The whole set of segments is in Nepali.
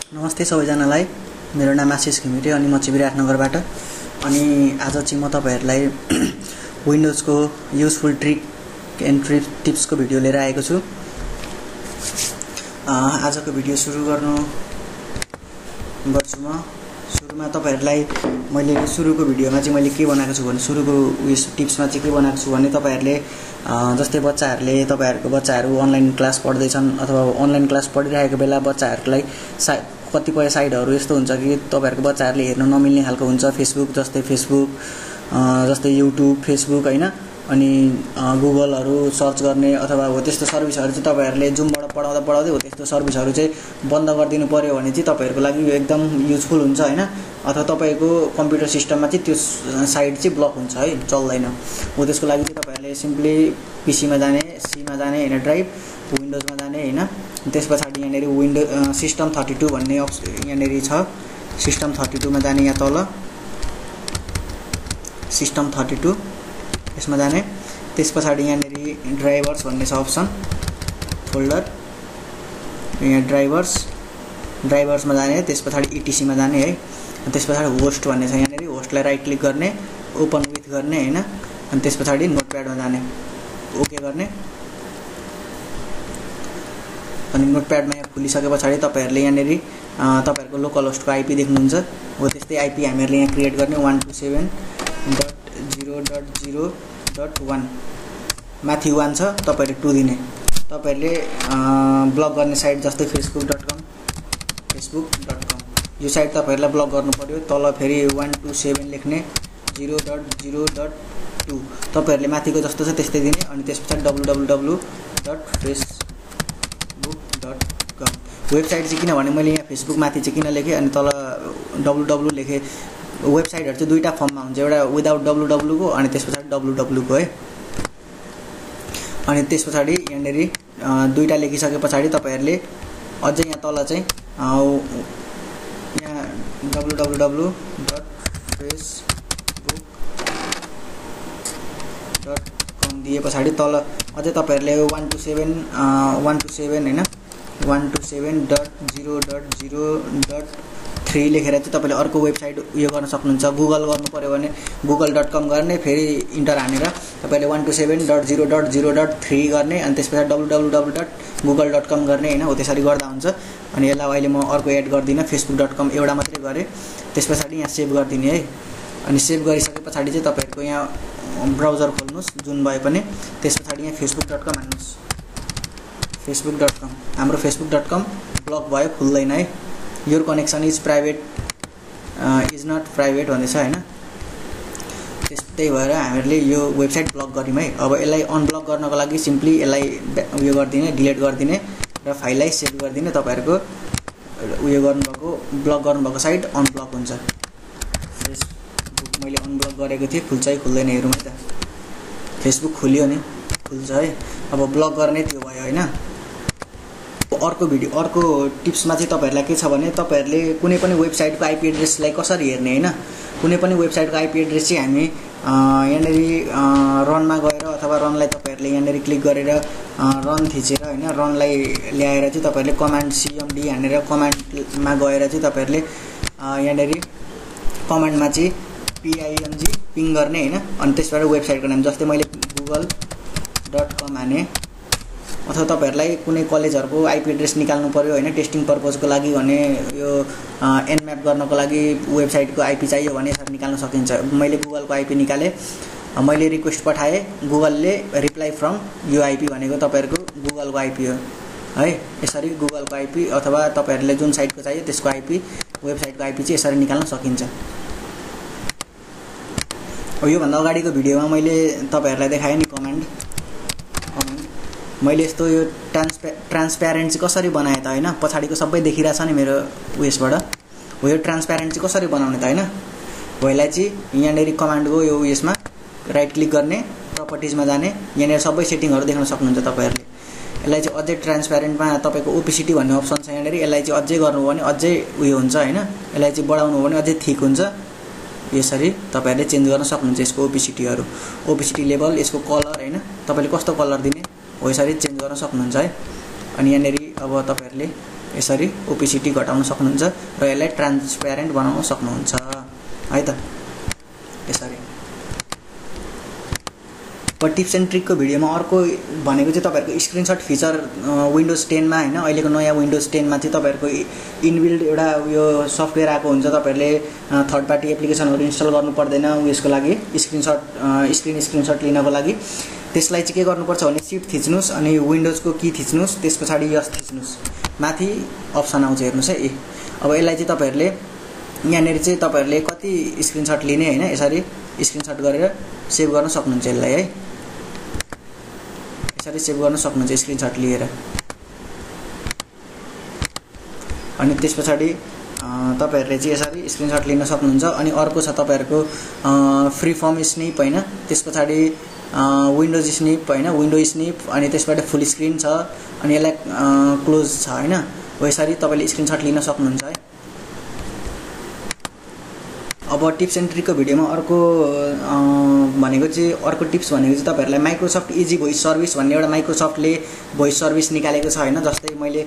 नमस्ते सबैजनालाई। मेरो नाम आशिष घिमिरे अनि म चाहिँ विराटनगरबाट। अनि आज चाहिँ म तपाईहरुलाई विन्डोजको युजफुल ट्रिक एन्ड टिप्सको भिडियो लिएर आएको छु। आजको भिडियो सुरु गर्छु म। सुरुमा तपाईहरुलाई मैले सुरुको भिडियोमा चाहिँ मैले के बनाएको छु भने सुरुको टिप्समा चाहिँ के बनाएको छु भने तपाईहरुले जस्तै तपाईहरुको बच्चाहरु अनलाइन क्लास पढ्दैछन् अथवा अनलाइन क्लास पढिरहेको बेला बच्चाहरुलाई कतिपय साइटहरु यस्तो हुन्छ कि तपाईहरुको बच्चाहरुले हेर्न नमिल्ने खालको हुन्छ। फेसबुक जस्तै युट्युब फेसबुक हैन, अनि गुगलहरु सर्च गर्ने अथवा हो त्यस्तो सर्भिसहरु चाहिँ तपाईहरुले जुमबाट पढाउँदै हो त्यस्तो सर्भिसहरु चाहिँ बन्द गरिदिनु पर्यो भने चाहिँ तपाईहरुको लागि यो एकदम युजफुल हुन्छ हैन। अथवा तपाईको कम्प्युटर सिस्टममा चाहिँ त्यो साइट चाहिँ ब्लक हुन्छ है, चल्दैन। हो त्यसको लागि चाहिँ तपाईहरुले सिम्पली पीसी मा जाने, सी मा जाने हैन, ड्राइभ विन्डोजमा जाने हैन। त्यसपछि यहाँनेरि विन्डो सिस्टम 32 भन्ने यहाँनेरि छ। सिस्टम 32 मा जाने, यहाँ तल सिस्टम 32 यसमा जाने। त्यसपछि यहाँनेरि ड्राइभर्स भन्ने छ अप्सन फोल्डर, यहाँ ड्राइभर्समा जाने। त्यसपछि इटीसी मा जाने है। त्यसपछि होस्ट भन्ने छ यहाँनेरि, होस्टलाई राइट क्लिक गर्ने, ओपन विथ गर्ने हैन। अनि त्यसपछि नोटप्याडमा जाने, ओके गर्ने। अनि नोटप्याडमा यहाँ खुलिसकेपछि तपाईहरुले यहाँनेरि तपाईहरुको लोकल होस्टको आईपी देख्नुहुन्छ। हो त्यस्तै आईपी हामीहरुले यहाँ क्रिएट गर्ने 127.0.0.1 माथि 1 छ, तपाईहरुले 2 दिने। तपाईहरुले ब्लक गर्ने साइट जस्तै facebook.com यो साइट तपाईहरुलाई ब्लक गर्नु पर्यो। तल फेरि 127 लेख्ने 0.0.2 तपाईहरुले माथिको जस्तो छ त्यस्तै दिने। अनि त्यसपछि www.facebook.com वेबसाइट चाहिँ किन भने मैले यहाँ फेसबुक माथि चाहिँ किन लेखे अनि तल www लेखे। वेबसाइटहरु चाहिँ दुईटा फर्ममा हुन्छ, एउटा विदाउट www को अनि त्यसपछि www को है। अनि त्यसपछि यहाँनेरि दुईटा लेखिसकेपछि तपाईहरुले अझै यहाँ तल चाहिँ यहाँ www.facebook.com दिएपछि तल अझै तपाईहरुले 127 हैन 127.0.0.3 लेखेर चाहिँ तपाईले अर्को वेबसाइट उयो गर्न सक्नुहुन्छ। गुगल गर्नु पर्यो भने google.com गर्ने, फेरि इन्टर हानेर तपाईले 127.0.0.3 गर्ने अनि त्यसपछि www.google.com गर्ने हैन। हो त्यसरी गर्दा हुन्छ। अनि यसलाई अहिले म अर्को एड गर्दिन, facebook.com एउटा मात्रै गरे। त्यसपछि यहाँ सेभ गर्दिने है। अनि सेभ गरिसकेपछि चाहिँ तपाईहरुको यहाँ ब्राउजर खोल्नुस् जुन भए पनि। त्यसपछि यहाँ facebook.com हाल्नुस्। facebook.com हाम्रो facebook.com ब्लक भयो, खुल्दैन है। Your connection is not private भन्दैछ हैन। त्यस्तै भएर हामीहरुले यो वेबसाइट ब्लक गर्यौं है। अब यसलाई अनब्लक गर्नको लागि सिम्पली यसलाई उयो गर्दिने, डिलिट गर्दिने र फाइललाई सेभ गर्दिने। तपाईहरुको उयो गर्नुभएको ब्लक गर्नुभएको साइट अनब्लक हुन्छ। फेसबुक मैले अनब्लक गरेको थिएँ, खुल्छ है खुल्दैन हेरौँ है त। फेसबुक खुल्यो नि, खुल्छ है। अब ब्लक गर्ने त्यो भयो हैन। अर्को टिप्समा चाहिँ तपाईहरुलाई के छ भने तपाईहरुले कुनै पनि वेबसाइटको आईपी एड्रेसलाई कसरी हेर्ने हैन। कुनै पनि वेबसाइटको आईपी एड्रेस चाहिँ हामी यहाँनेरि रनमा गएर अथवा रनलाई तपाईहरुले यहाँनेरि क्लिक गरेर रन थिचेर हैन, रनलाई ल्याएर चाहिँ तपाईहरुले कमान्ड cmd हानेर कमान्डमा गएर चाहिँ तपाईहरुले यहाँनेरि कमान्डमा चाहिँ ping पिङ गर्ने हैन। अनि त्यसबाट वेबसाइटको नाम जस्तै मैले google.com हाने। अथवा तपाईहरुलाई कुनै कलेजहरुको आईपी एड्रेस निकाल्नु पर्यो हैन, टेस्टिङ पर्पजको लागि भने यो एनम्याप गर्नको लागि वेबसाइटको आईपी चाहियो भने यसरी निकाल्न सकिन्छ। मैले गुगलको आईपी निकाले, मैले रिक्वेस्ट पठाए, गुगलले रिप्लाई फ्रम यो आईपी भनेको तपाईहरुको गुगलको आईपी हो है। यसरी गुगलको आईपी अथवा तपाईहरुले जुन साइटको चाहियो त्यसको आईपी, वेबसाइटको आईपी चाहिँ यसरी निकाल्न सकिन्छ। यो भन्दा अगाडिको भिडियोमा मैले तपाईहरुलाई देखाए नि कमान्ड। मैले यस्तो यो ट्रान्सप्यारेन्ट चाहिँ कसरी बनाए त हैन, पछाडीको सबै देखिरा छ नि मेरो उयसबाट। हो यो ट्रान्सप्यारेन्ट चाहिँ कसरी बनाउने त हैन। हो यसलाई चाहिँ यहाँनेरि कमान्डको यो उयसमा राइट क्लिक गर्ने, प्रपर्टिजमा जाने, यहाँनेरि सबै सेटिङहरु देख्न सक्नुहुन्छ तपाईहरुले। यसलाई चाहिँ अझै ट्रान्सप्यारेन्टमा तपाईको ओपेसिटी भन्ने अप्सन छ यहाँनेरि। यसलाई चाहिँ अझै गर्नु भने अझै उयो हुन्छ हैन। यसलाई चाहिँ बढाउनु भने अझै थिक हुन्छ। यसरी तपाईहरुले चेन्ज गर्न सक्नुहुन्छ यसको ओपेसिटीहरु, ओपेसिटी लेभल, यसको कलर हैन, तपाईले कस्तो कलर दिने हो यसरी चेन्ज गर्न सक्नुहुन्छ है। अनि यहाँनेरि अब तपाईहरुले यसरी ओपेसिटी घटाउन सक्नुहुन्छ र यसलाई ट्रान्सप्यारेन्ट बनाउन सक्नुहुन्छ है त यसरी। अब टिप्स एन्ड ट्रिकको भिडियोमा अर्को भनेको चाहिँ तपाईहरुको स्क्रिनशट फिचर विन्डोज 10 मा हैन अहिलेको नयाँ विन्डोज 10 मा चाहिँ तपाईहरुको इनबिल्ड एउटा यो सफ्टवेयर आएको हुन्छ। तपाईहरुले थर्ड पार्टी एप्लिकेसनहरु इन्स्टल गर्नु पर्दैन यसको लागि स्क्रिनशट लिनको लागि। त्यसलाई चाहिँ के गर्नुपर्छ भने शिफ्ट थिच्नुस् अनि विन्डोजको की थिच्नुस् त्यसपछि यस थिच्नुस् माथि अप्सन आउँछ हेर्नुस् है। अब यसलाई चाहिँ तपाईहरुले यहाँनेर चाहिँ तपाईहरुले कति स्क्रिनशट लिने हैन यसरी स्क्रिनशट गरेर सेभ गर्न सक्नुहुन्छ यसलाई है। यसरी सेभ गर्न सक्नुहुन्छ स्क्रिनशट लिएर। अनि त्यसपछि तपाईहरुले चाहिँ यसरी स्क्रिनशट लिन सक्नुहुन्छ। अनि अर्को छ तपाईहरुको फ्री फर्म स्निप हैन त्यसपछि विन्डोज स्निप हैन विन्डो स्निप अनि त्यसबाट फुल स्क्रिन छ अनि यसलाई क्लोज छ हैन यसरी तपाईले स्क्रिनशट लिन सक्नुहुन्छ है। अब टिप्स एन्ड ट्रिकको भिडियोमा अर्को भनेको चाहिँ अर्को टिप्स भनेको चाहिँ तपाईहरुलाई माइक्रोसफ्ट इजी भोइस सर्भिस भन्ने एउटा माइक्रोसफ्टले भोइस सर्भिस निकालेको छ हैन। जस्तै मैले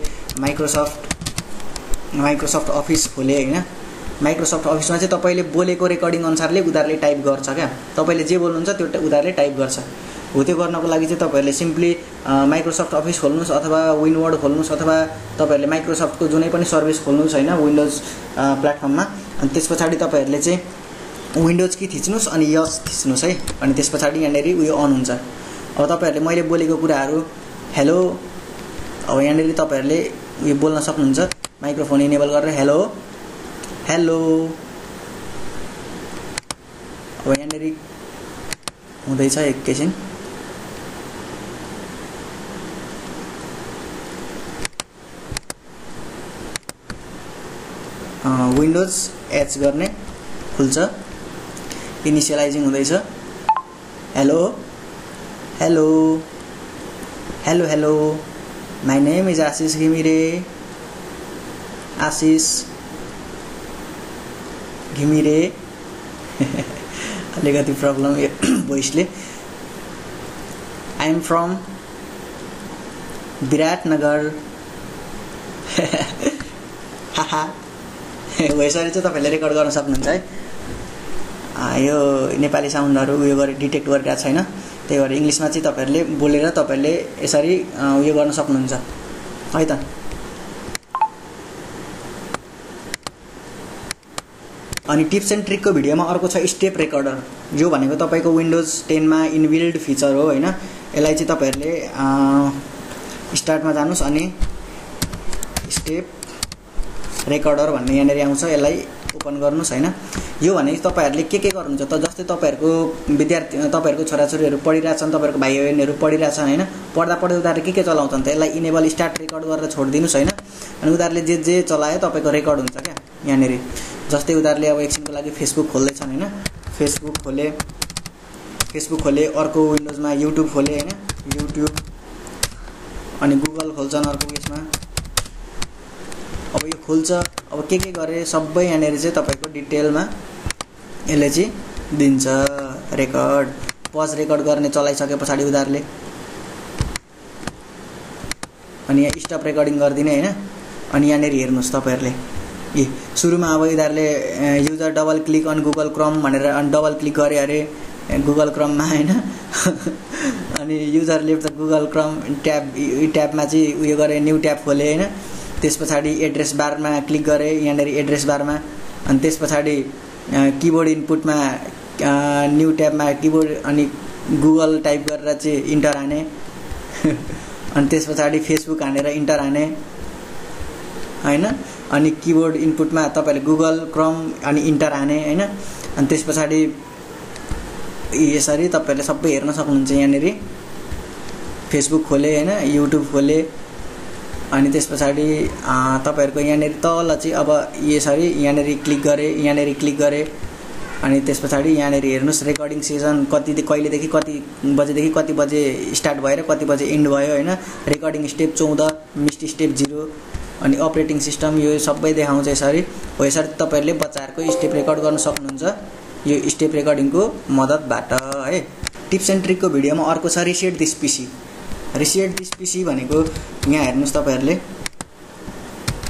माइक्रोसफ्ट अफिस खोले हैन। माइक्रोसफ्ट अफिसमा चाहिँ तपाईले बोलेको रेकर्डिङ अनुसारले उनीहरुले टाइप गर्छ क्या। तपाईले जे बोल्नुहुन्छ त्यो उनीहरुले टाइप गर्छ। हो त्यो गर्नको लागि चाहिँ तपाईहरुले सिम्पली माइक्रोसफ्ट अफिस खोल्नुस् अथवा विनवर्ड खोल्नुस् अथवा तपाईहरुले माइक्रोसफ्टको जुनै पनि सर्भिस खोल्नुस् हैन विन्डोज प्लेटफर्ममा। अनि त्यसपछि तपाईहरुले चाहिँ विन्डोज की थिच्नुस् अनि यस थिच्नुस् है। अनि त्यसपछि यहाँनेरि उयो अन हुन्छ। अब तपाईहरुले मैले बोलेको कुराहरु हेलो अब यहाँनेरि तपाईहरुले उयो बोल्न सक्नुहुन्छ माइक्रोफोन इनेबल गरेर हेलो हेलो। अब यहाँनेरि हुँदैछ एकैछिन विन्डोज एच गर्ने खुल्छ इनिशियलाइजिङ हुँदैछ hello hello hello hello my name is Ashish Ghimire Ashish Ghimire अलिकति प्रब्लम भोइसले आई एम फ्रम विराटनगर हाहा यसरी चाहिँ तपाईले रेकर्ड गर्न सक्नुहुन्छ है। यो नेपाली साउन्डहरु उयो गरे डिटेक्ट गरिरहेको छैन त्यही भएर इंग्लिशमा चाहिँ तपाईहरुले बोलेर तपाईहरुले यसरी उयो गर्न सक्नुहुन्छ है त। अनि टिप्स एन्ड ट्रिकको भिडियोमा अर्को छ स्टेप रेकर्डर। यो भनेको तपाईको विन्डोज 10 मा इनबिल्ड फिचर हो हैन। यसलाई चाहिँ तपाईहरुले स्टार्टमा जानुस् अनि स्टेप रेकर्डर भन्ने यहाँनेरि आउँछ यसलाई ओपन गर्नुस् हैन। यो भने तपाईहरुले के गर्नुहुन्छ त जस्तै तपाईहरुको विद्यार्थी तपाईहरुको छोराछोरीहरु पढिरहेछन् तपाईहरुको भाइ बहिनीहरु पढिरहेछन् हैन पढ्दा उनीहरुले के चलाउँछन् त यसलाई इनेबल स्टार्ट रेकर्ड गरेर छोड्दिनुस् हैन। अनि उनीहरुले जे चलायो तपाईको रेकर्ड हुन्छ क्या यहाँनेरि। जस्तै उनीहरुले अब एकछिनको लागि फेसबुक खोल्दै छन् हैन फेसबुक खोले अर्को विन्डोजमा युट्युब खोले हैन युट्युब अनि गुगल खोल्छन् अर्को यसमा। अब यो खोल्छ अब के गरे सबै यहाँनेरि चाहिँ तपाईको डिटेलमा यसले चाहिँ दिन्छ रेकर्ड पज रेकर्ड गर्ने चलाइसकेपछि उनीहरुले अनि यहाँ स्टप रेकर्डिङ गर्दिने हैन। अनि यहाँनेरि हेर्नुस् तपाईहरुले सुरुमा अब यिनीहरुले user double click on Google Chrome भनेर अनि डबल क्लिक गरे अरे गुगल क्रोममा हैन। अनि user left the Google Chrome ट्याबमा चाहिँ उयो गरे न्यू ट्याब खोले हैन। त्यसपछि एड्रेस बारमा क्लिक गरे यहाँनेरि एड्रेस बारमा अनि त्यसपछि कीबोर्ड इनपुटमा न्यू ट्याबमा कीबोर्ड अनि गुगल टाइप गरेर चाहिँ इन्टर हाने अनि त्यसपछि फेसबुक हानेर इन्टर हाने हैन। अनि कीबोर्ड इनपुटमा तपाईले गुगल क्रोम अनि इन्टर हाने हैन। अनि त्यसपछि यसरी तपाईले सबै हेर्न सक्नुहुन्छ यहाँनेरि फेसबुक खोले हैन युट्युब खोले अनि त्यसपछि तपाईहरुको यहाँनेरि तल चाहिँ अब यसरी यहाँनेरि क्लिक गरे अनि त्यसपछि यहाँनेरि हेर्नुस् रेकर्डिङ सेसन कहिलेदेखि कति बजेदेखि कति बजे स्टार्ट भएर कति बजे एन्ड भयो हैन। रेकर्डिङ स्टेप 14 मिस्ड स्टेप 0 अनि अपरेटिङ सिस्टम यो सबै देखाउँछ यसरी। हो यसरी तपाईहरुले बच्चाहरुको स्टेप रेकर्ड गर्न सक्नुहुन्छ यो स्टेप रेकर्डिङको मद्दतबाट है। टिप्स एन्ड ट्रिकको भिडियोमा अर्को छ रिसेट दिस पीसी भनेको यहाँ हेर्नुस् तपाईहरुले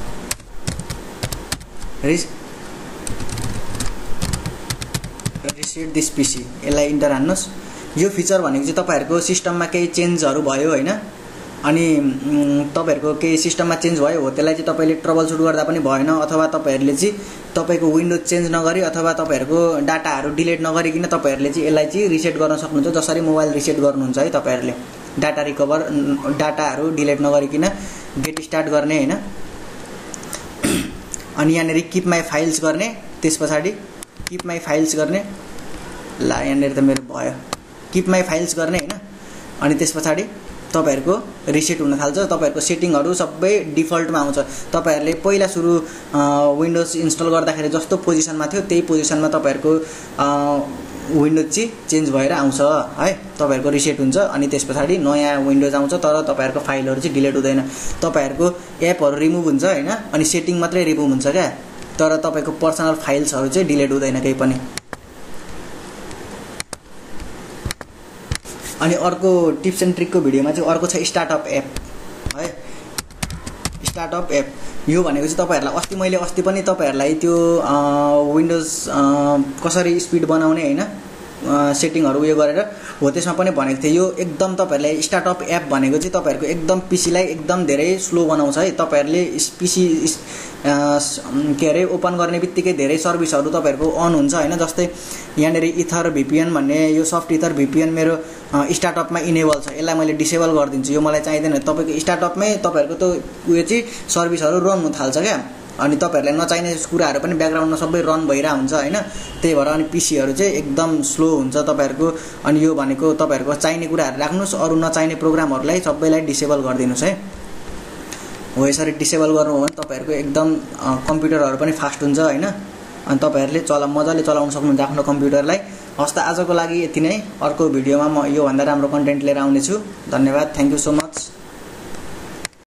रिसेट दिस पीसी यसलाई इन्टर हान्नुस्। यो फिचर भनेको चाहिँ तपाईहरुको सिस्टममा केही चेन्जहरु भयो हैन, अनि तपाईहरुको केही सिस्टममा चेन्ज भयो हो, त्यसलाई चाहिँ तपाईले ट्रबल सुट गर्दा पनि भएन, अथवा तपाईहरुले चाहिँ तपाईको विन्डोज चेन्ज नगरी अथवा तपाईहरुको डाटाहरु डिलिट नगरिकिन तपाईहरुले चाहिँ यसलाई चाहिँ रिसेट गर्न सक्नुहुन्छ। जसरी मोबाइल रिसेट गर्नुहुन्छ है तपाईहरुले डाटा रिकभर डाटाहरु डिलिट नगरिकिन गेट स्टार्ट गर्ने हैन। अनि यहाँनेरि कीप माई फाइल्स गर्ने, त्यसपछि कीप माई फाइल्स गर्ने, ला यहाँनेरि त मेरो भयो कीप माई फाइल्स गर्ने हैन। अनि त्यसपछि तपाईहरुको रिसेट हुन थाल्छ। तपाईहरुको सेटिङहरु सबै डिफल्टमा आउँछ। तपाईहरुले पहिला सुरु विन्डोज इन्स्टल गर्दाखेरि जस्तो पोजिसनमा थियो त्यही पोजिसनमा तपाईहरुको विन्डोज चाहिँ चेन्ज भएर आउँछ है। तपाईहरुको रिसेट हुन्छ अनि त्यसपछि नयाँ विन्डोज आउँछ, तर तपाईहरुको फाइलहरु चाहिँ डिलिट हुँदैन। तपाईहरुको एपहरु रिमुभ हुन्छ हैन, अनि सेटिङ मात्रै रिमुभ हुन्छ क्या, तर तपाईको पर्सनल फाइल्सहरु चाहिँ डिलिट हुँदैन केही पनि। अनि अर्को टिप्स एन्ड ट्रिकको भिडियोमा चाहिँ अर्को छ स्टार्टअप एप है। स्टार्टअप एप यो भनेको चाहिँ तपाईहरुलाई अस्ति पनि तपाईहरुलाई त्यो विन्डोज कसरी स्पिड बनाउने हैन सेटिङहरु उयो गरेर हो त्यसमा पनि भनेको थिए। यो एकदम तपाईहरुलाई स्टार्टअप एप भनेको चाहिँ तपाईहरुको एकदम पीसीलाई एकदम धेरै स्लो बनाउँछ है। तपाईहरुले पीसी के अरे ओपन गर्ने बित्तिकै धेरै सर्भिसहरु तपाईहरुको अन हुन्छ हैन। जस्तै यहाँनेरि इथर VPN भन्ने यो सफ्ट इथर VPN मेरो स्टार्टअपमा इनेबल छ, यसलाई मैले डिसेबल गरिदिन्छु, यो मलाई चाहिदैन। तपाईको स्टार्टअपमै तपाईहरुको त उयो चाहिँ सर्भिसहरु रन हुन थाल्छ क्या, अनि तपाईहरुलाई नचाहिने कुराहरु पनि ब्याकग्राउन्डमा सबै रन भइरा हुन्छ हैन। त्यही भएर अनि पीसीहरु चाहिँ एकदम स्लो हुन्छ तपाईहरुको। अनि यो भनेको तपाईहरुको चाहिने कुराहरु राख्नुस्, अरु नचाहिने प्रोग्रामहरुलाई सबैलाई डिसेबल गरिदिनुस् है। हो यसरी डिसेबल गर्नु हो भने तपाईहरुको एकदम कम्प्युटरहरु पनि फास्ट हुन्छ हैन, अनि तपाईहरुले मजाले चलाउन सक्नुहुन्छ आफ्नो कम्प्युटरलाई। हस् त आजको लागि यति नै। अर्को भिडियोमा म यो भन्दा राम्रो कन्टेन्ट लिएर आउने छु। धन्यवाद, थ्यांक यू सो मच।